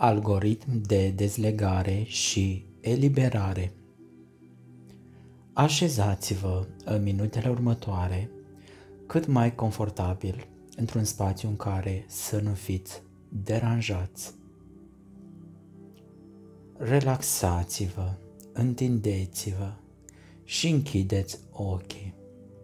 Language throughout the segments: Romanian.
Algoritm de dezlegare și eliberare. Așezați-vă în minutele următoare cât mai confortabil într-un spațiu în care să nu fiți deranjați. Relaxați-vă, întindeți-vă și închideți ochii.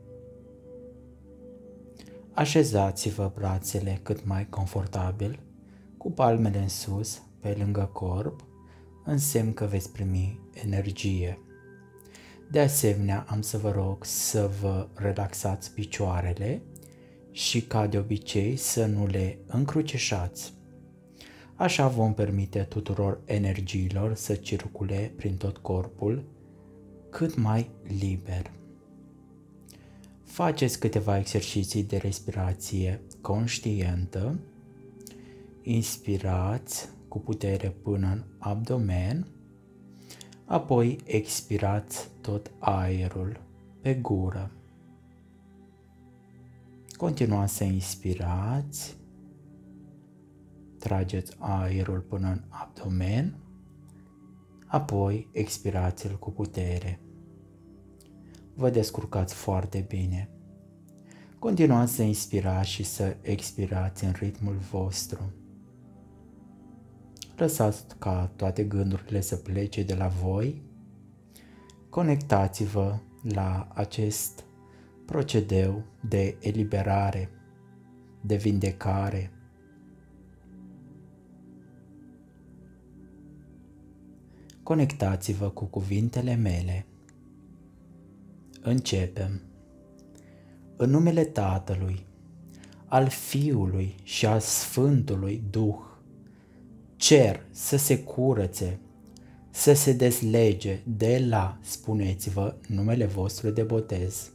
Așezați-vă brațele cât mai confortabil, cu palmele în sus, pe lângă corp, în semn că veți primi energie. De asemenea, am să vă rog să vă relaxați picioarele și, ca de obicei, să nu le încrucișați. Așa vom permite tuturor energiilor să circule prin tot corpul cât mai liber. Faceți câteva exerciții de respirație conștientă. Inspirați cu putere până în abdomen, apoi expirați tot aerul pe gură. Continuați să inspirați, trageți aerul până în abdomen, apoi expirați-l cu putere. Vă descurcați foarte bine. Continuați să inspirați și să expirați în ritmul vostru. Lăsați ca toate gândurile să plece de la voi. Conectați-vă la acest procedeu de eliberare, de vindecare. Conectați-vă cu cuvintele mele. Începem. În numele Tatălui, al Fiului și al Sfântului Duh, cer să se curățe, să se deslege de la, spuneți-vă, numele vostru de botez.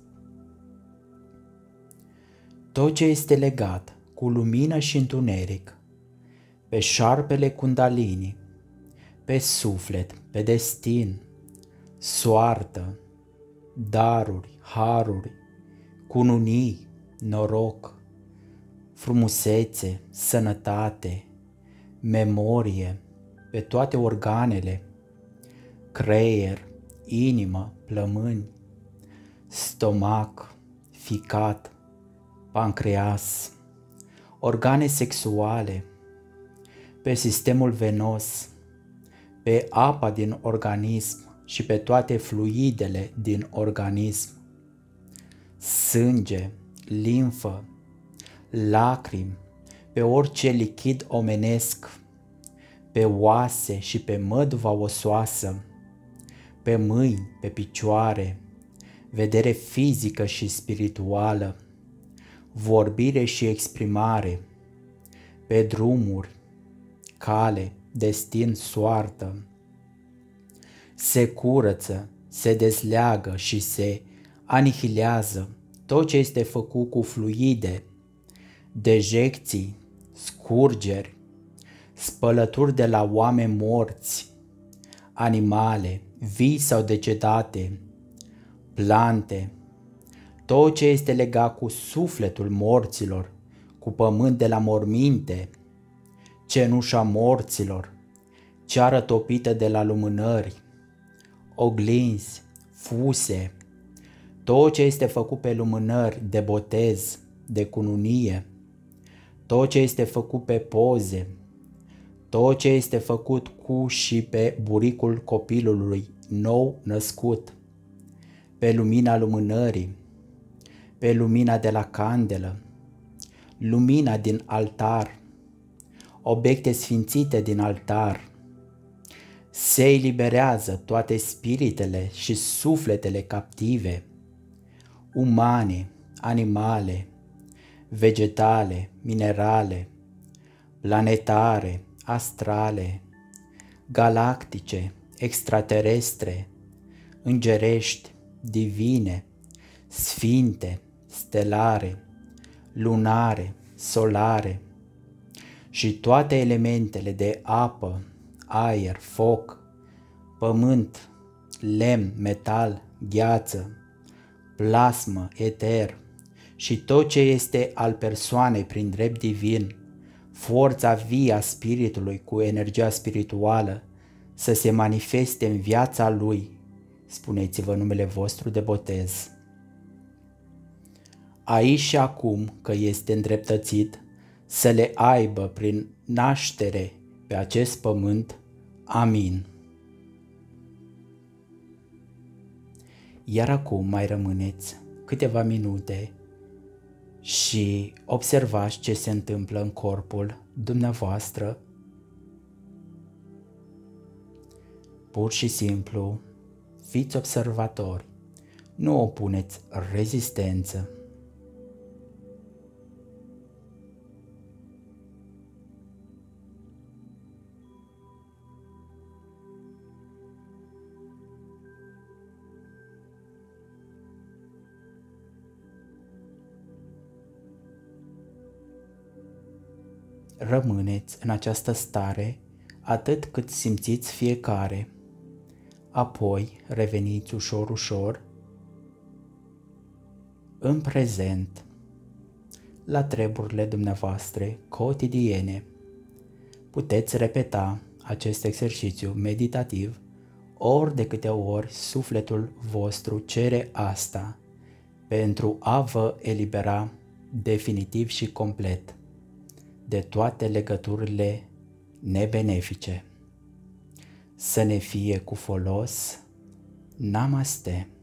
Tot ce este legat cu lumină și întuneric, pe șarpele Kundalini, pe suflet, pe destin, soartă, daruri, haruri, cununii, noroc, frumusețe, sănătate, memorie, pe toate organele, creier, inimă, plămâni, stomac, ficat, pancreas, organe sexuale, pe sistemul venos, pe apa din organism și pe toate fluidele din organism, sânge, limfă, lacrimi, pe orice lichid omenesc, pe oase și pe măduva osoasă, pe mâini, pe picioare, vedere fizică și spirituală, vorbire și exprimare, pe drumuri, cale, destin, soartă. Se curăță, se dezleagă și se anihilează tot ce este făcut cu fluide, dejecții, scurgeri, spălături de la oameni morți, animale, vii sau decedate, plante, tot ce este legat cu sufletul morților, cu pământ de la morminte, cenușa morților, ceară topită de la lumânări, oglinzi, fuse, tot ce este făcut pe lumânări de botez, de cununie, tot ce este făcut pe poze, tot ce este făcut cu și pe buricul copilului nou născut, pe lumina lumânării, pe lumina de la candelă, lumina din altar, obiecte sfințite din altar. Se eliberează toate spiritele și sufletele captive, umane, animale, vegetale, minerale, planetare, astrale, galactice, extraterestre, îngerești, divine, sfinte, stelare, lunare, solare și toate elementele de apă, aer, foc, pământ, lemn, metal, gheață, plasmă, eter și tot ce este al persoanei prin drept divin, forța vie a Spiritului cu energia spirituală să se manifeste în viața lui. Spuneți-vă numele vostru de botez. Aici și acum că este îndreptățit să le aibă prin naștere pe acest pământ. Amin. Iar acum mai rămâneți câteva minute și observați ce se întâmplă în corpul dumneavoastră. Pur și simplu, fiți observatori, nu opuneți rezistență. Rămâneți în această stare atât cât simțiți fiecare. Apoi reveniți ușor, ușor în prezent la treburile dumneavoastră cotidiene. Puteți repeta acest exercițiu meditativ ori de câte ori sufletul vostru cere asta pentru a vă elibera definitiv și complet de toate legăturile nebenefice. Să ne fie cu folos. Namaste.